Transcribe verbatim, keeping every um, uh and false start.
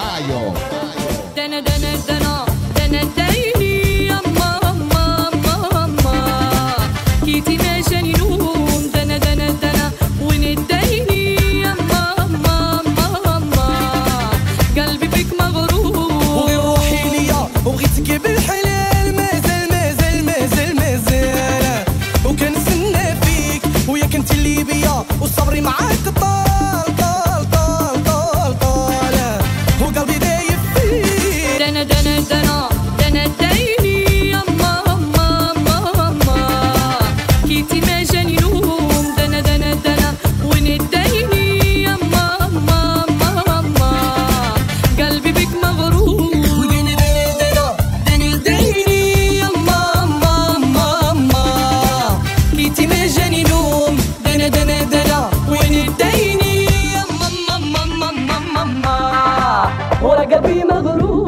Mayo. دنا دنا دنا دنا دايني يما ما ما ما كيتي ما جاني نوم دنا دنا دنا وين الدايني يما ما ما ما قلبي بك مغرور وغير روحي ليا وبغيتك بالحلال مازال مازال مازال مازال وكنستنى فيك ويا كنتي اللي بيا وصبري معاك طال طال طال طال طال وقلبي دايب فيك دنا دنا دنا دنا دايني يما ما ما ما كيتي ما جاني نوم دنا دنا دنا وين الدايني يما ما ما ما قلبي بك مغرور دنا دنا دنا دنا دايني يما ما ما ما كيتي ما جاني نوم دنا دنا دنا وين الدايني يما ما ما ما ما ما ورا قلبي مغرور